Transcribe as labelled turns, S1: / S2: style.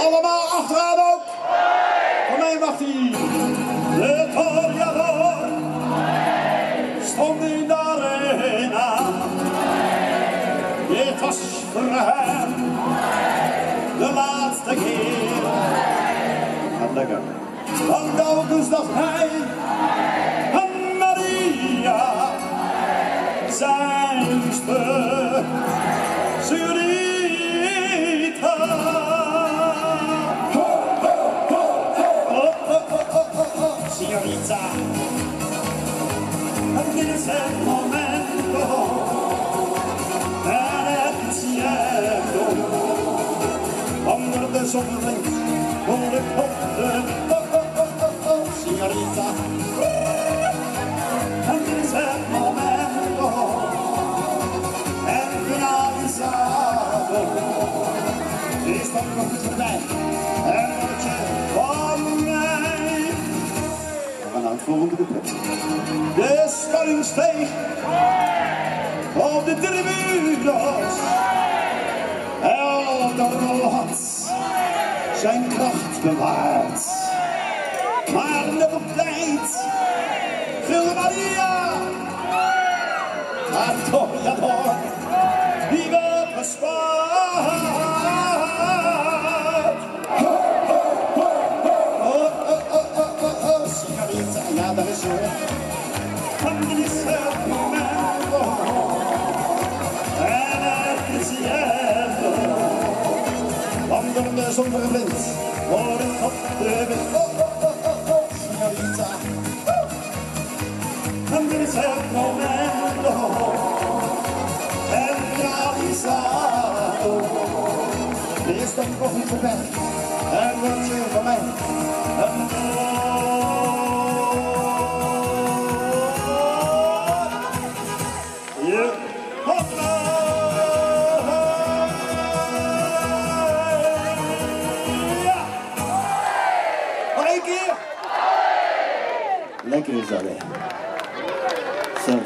S1: Allemaal achteraan ook. Voor mij mag hij. De Toreador stond in de arena. Dit was voor hem de laatste keer. Gaat lekker. Want telkens dacht hij aan Maria, zijn liefste Zurita. Signorita, dit is het momento en het cielo. Onder de zonlicht hoor ik op de signorita. En dit is het momento en finalizado. Is dat nog niet voorbij? En wat je van mij. We gaan naar het volgende punt. De spanning steeg op de tribunes. Elke had zijn kracht bewaard. Maar net op tijd viel Maria. Maar Toreador, die werd gespaard. Signorita, ja, daar is ze. En dit is het momento. En het is cielo. Onder de zonneblind hoor ik op de wind. Signorita. En dit is het momento. En realisato. Dit is toch nog niet voorbij. En wordt je van mij een je hopla. Lekker is dat, hè?